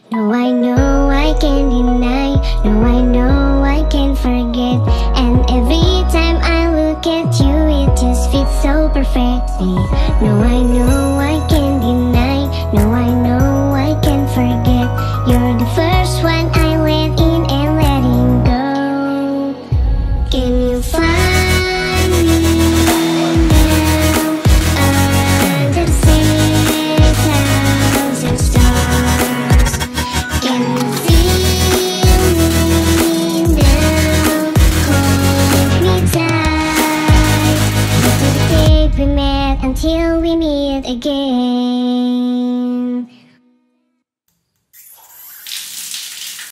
No, I know I can't deny. No, I know I can't forget. And every time I look at you, it just fits so perfectly. No, I know I can't deny. No, I know I can't forget. You're the first one I let in and letting go. Can you find me now under the 6,000 stars? Can you feel me now? Hold me tight. Until the day we met, until we meet again.